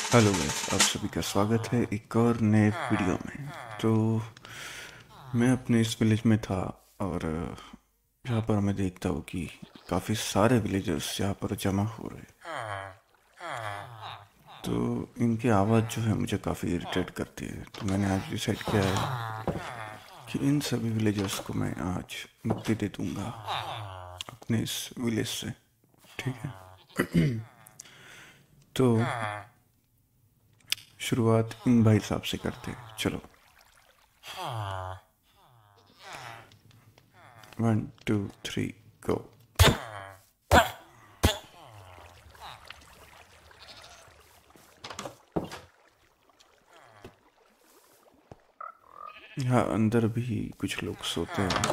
Hello guys, आप सभी का स्वागत है एक और नए वीडियो में। तो मैं अपने इस विलेज में था और यहाँ पर मैं देखता हूँ कि काफ़ी सारे विलेजर्स यहाँ पर जमा हो रहे हैं। तो इनकी आवाज़ जो है मुझे काफ़ी इरिटेट करती है। तो मैंने आज डिसाइड किया है कि इन सभी विलेजर्स को मैं आज मुक्ति दे दूँगा अपने इस विलेज से। ठीक है। तो शुरुआत इन भाई साहब से करते हैं। चलो, 1 2 3 गो। यहाँ अंदर भी कुछ लोग सोते हैं।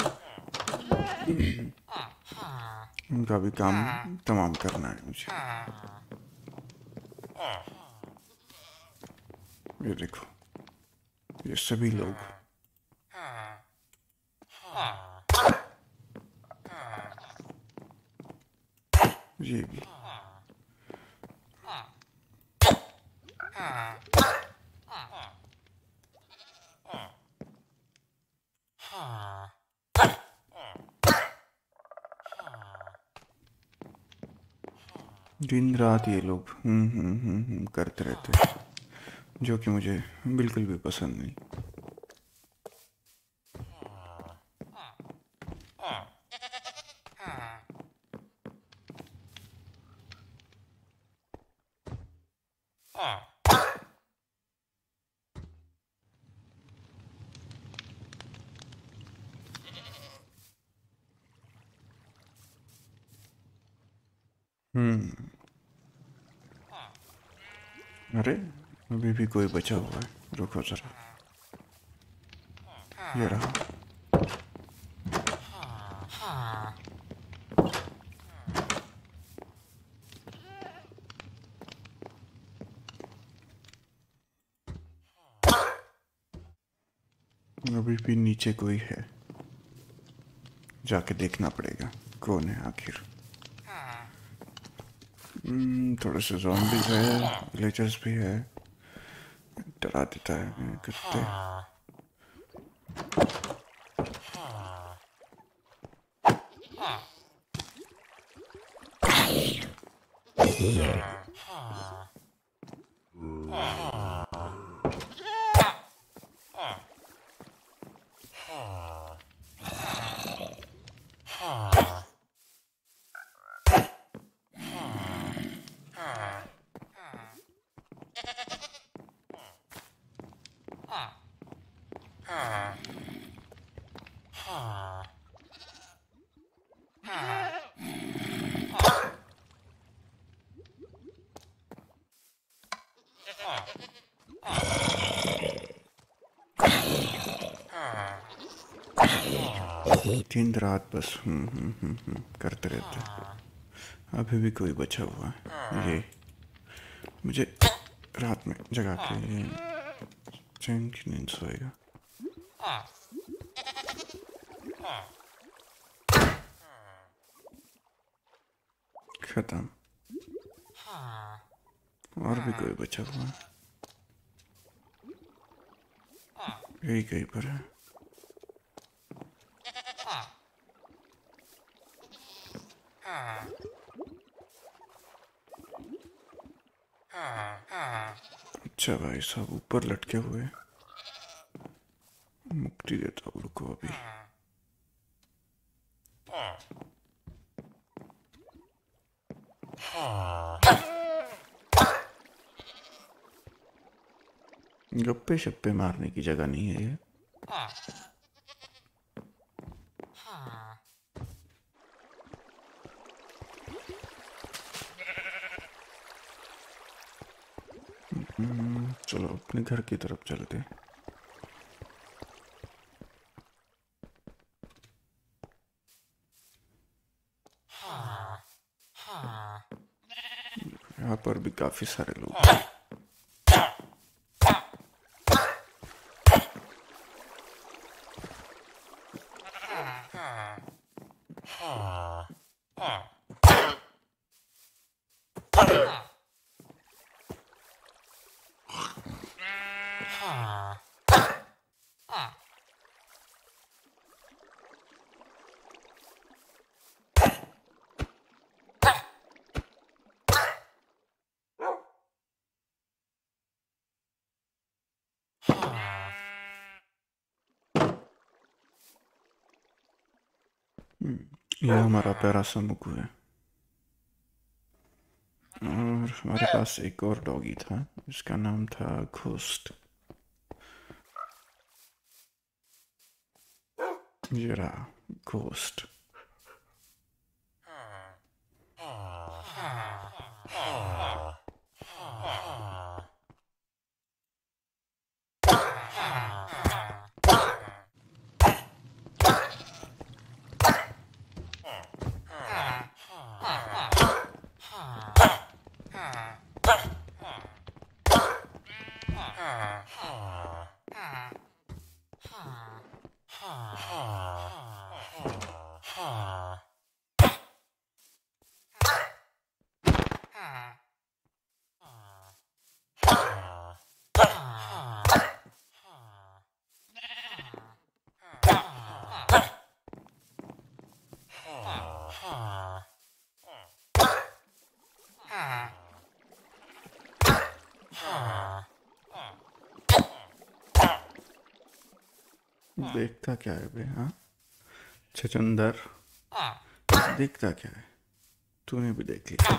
उनका भी काम तमाम करना है मुझे। ये देखो, ये सभी लोग। ये भी। दिन रात ये लोग करते रहते हैं, जो कि मुझे बिल्कुल भी पसंद नहीं। हम्म अरे, अभी भी कोई बचा हुआ है। रुको जरा, ये रहा। अभी भी नीचे कोई है, जाके देखना पड़ेगा कौन है आखिर। थोड़े से zombies है, विलेजर्स भी है। डरा देता है ये कुत्ते। दिन रात बस करते रहते हैं। अभी भी कोई बचा हुआ है। ये मुझे रात में जगा के ये चैन की नींद सोएगा। खत्म। और भी कोई बचा हुआ है, यही कहीं पर है। अच्छा भाई साहब ऊपर लटके हुए, मुक्ति देता हूँ, रुको अभी। गप्पे शप्पे मारने की जगह नहीं है ये। चलो अपने घर की तरफ चलते हैं। यहाँ पर भी काफी सारे लोग हैं। यह हमारा प्यारा सा मुक्कू है। और हमारे पास एक और डॉगी था, इसका नाम था घोस्ट। ये रहा घोस्ट। देखता क्या है बे? हाँ छचंदर, देखता क्या है? तूने भी देख लिया।